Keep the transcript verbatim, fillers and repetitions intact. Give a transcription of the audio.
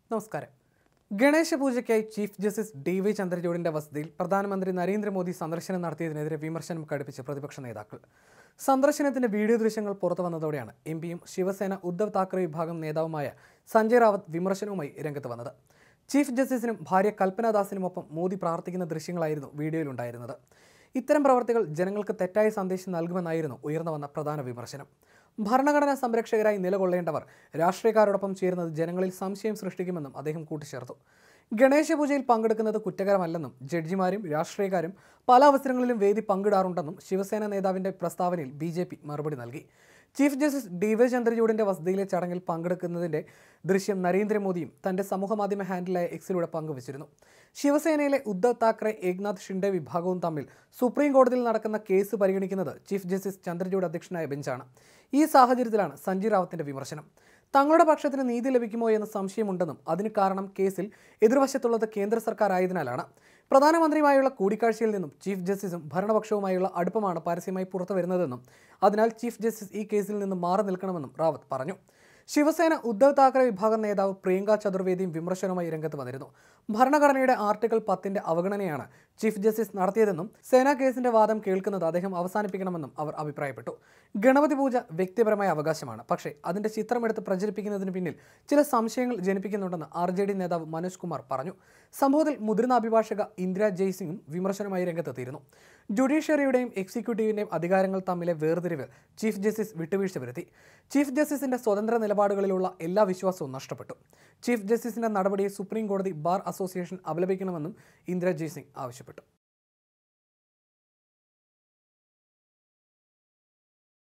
നമസ്കാരം. Ganesha പൂജയ്ക്കായി chief justice D Y ചന്ദ്രചൂഡിന്റെ വസതിയിൽ പ്രധാനമന്ത്രി നരേന്ദ്രമോദി സന്ദർശനം നടത്തിയതിനെതിരെ വിമർശനം കടുപ്പിച്ച് പ്രതിപക്ഷ നേതാക്കൾ. സന്ദർശനത്തിന്റെ വീഡിയോ ദൃശ്യങ്ങൾ പുറത്തു വന്നതോടെയാണ് എം പിയും ശിവസേന ഉദ്ധവ് താക്കറെ വിഭാഗം നേതാവുമായ സഞ്ജയ് റാവത്ത് വിമർശനവുമായി രംഗത്ത് വന്നത്. ചീഫ് ജസ്റ്റിസിനും ഭാര്യ കൽപ്പനാദാസിനുമൊപ്പം മോദി പ്രാർത്ഥിക്കുന്ന ദൃശ്യങ്ങളായിരുന്നു വീഡിയോയിലുണ്ടായിരുന്നത്. ഇത്തരം പ്രവർത്തികൾ ജനങ്ങൾക്ക് തെറ്റായ സന്ദേശം നൽകുമെന്നായിരുന്നു ഉയർന്നു വന്ന പ്രധാന വിമർശനം. ഭരണഘടനാ സംരക്ഷകരായി നിലകൊള്ളേണ്ടവർ രാഷ്ട്രീയക്കാരോടൊപ്പം ചേരുന്നത് ജനങ്ങളിൽ സംശയം സൃഷ്ടിക്കുമെന്നും അദ്ദേഹം കൂട്ടിച്ചേർത്തു. ഗണേശ പൂജയിൽ പങ്കെടുക്കുന്നത് കുറ്റകരമല്ലെന്നും ജഡ്ജിമാരും രാഷ്ട്രീയക്കാരും പല അവസരങ്ങളിലും വേദി പങ്കിടാറുണ്ടെന്നും ശിവസേന നേതാവിന്റെ പ്രസ്താവനയിൽ ബി ജെ പി മറുപടി നൽകി. ചീഫ് ജസ്റ്റിസ് ഡി വൈ ചന്ദ്രചൂഡിന്റെ വസതിയിലെ ചടങ്ങിൽ പങ്കെടുക്കുന്നതിന്റെ ദൃശ്യം നരേന്ദ്രമോദിയും തന്റെ സമൂഹമാധ്യമ ഹാൻഡിലായ എക്സിലൂടെ പങ്കുവച്ചിരുന്നു. ശിവസേനയിലെ ഉദ്ധവ് താക്കറെ ഏക്നാഥ് ഷിൻഡെ വിഭാഗവും തമ്മിൽ സുപ്രീം കോടതിയിൽ നടക്കുന്ന കേസ് പരിഗണിക്കുന്നത് ചീഫ് ജസ്റ്റിസ് ചന്ദ്രചൂഡ് അധ്യക്ഷനായ ബെഞ്ചാണ്. ഈ സാഹചര്യത്തിലാണ് സഞ്ജയ് റാവത്തിന്റെ വിമർശനം. തങ്ങളുടെ പക്ഷത്തിന് നീതി ലഭിക്കുമോ എന്ന സംശയമുണ്ടെന്നും അതിന് കാരണം കേസിൽ എതിർവശത്തുള്ളത് കേന്ദ്ര സർക്കാർ ആയതിനാലാണ്. പ്രധാനമന്ത്രിയുമായുള്ള കൂടിക്കാഴ്ചയിൽ നിന്നും ചീഫ് ജസ്റ്റിസും ഭരണപക്ഷവുമായുള്ള അടുപ്പമാണ് പരസ്യമായി പുറത്തു വരുന്നതെന്നും അതിനാൽ ചീഫ് ജസ്റ്റിസ് ഈ കേസിൽ നിന്ന് മാറി നിൽക്കണമെന്നും റാവത്ത് പറഞ്ഞു. ശിവസേന ഉദ്ധവ് താക്കറെ വിഭാഗം നേതാവ് പ്രിയങ്ക ചതുർവേദിയും വിമർശനവുമായി രംഗത്ത് വന്നിരുന്നു. ഭരണഘടനയുടെ ആർട്ടിക്കിൾ പത്തിന്റെ അവഗണനയാണ് ചീഫ് ജസ്റ്റിസ് നടത്തിയതെന്നും സേനാ കേസിന്റെ വാദം കേൾക്കുന്നത് അദ്ദേഹം അവസാനിപ്പിക്കണമെന്നും അവർ അഭിപ്രായപ്പെട്ടു. ഗണപതി പൂജ വ്യക്തിപരമായ അവകാശമാണ്, പക്ഷേ അതിന്റെ ചിത്രമെടുത്ത് പ്രചരിപ്പിക്കുന്നതിന് പിന്നിൽ ചില സംശയങ്ങൾ ജനിപ്പിക്കുന്നുണ്ടെന്ന് ആർ ജെ ഡി നേതാവ് മനോജ് കുമാർ പറഞ്ഞു. സംഭവത്തിൽ മുതിർന്ന അഭിഭാഷക ഇന്ദിര ജയ്സിംഗും വിമർശനമായി രംഗത്തെത്തിയിരുന്നു. ജുഡീഷ്യറിയുടെയും എക്സിക്യൂട്ടീവിന്റെയും അധികാരങ്ങൾ തമ്മിലെ വേർതിരിവ് ചീഫ് ജസ്റ്റിസ് വിട്ടുവീഴ്ച വരുത്തി. ചീഫ് ജസ്റ്റിസിന്റെ സ്വതന്ത്ര നിലപാടുകളിലുള്ള എല്ലാ വിശ്വാസവും നഷ്ടപ്പെട്ടു. ചീഫ് ജസ്റ്റിസിന്റെ നടപടിയെ സുപ്രീം കോടതി ബാർ അസോസിയേഷൻ അപലപിക്കണമെന്നും ഇന്ദിര ജയ്സിംഗ് ആവശ്യപ്പെട്ടു.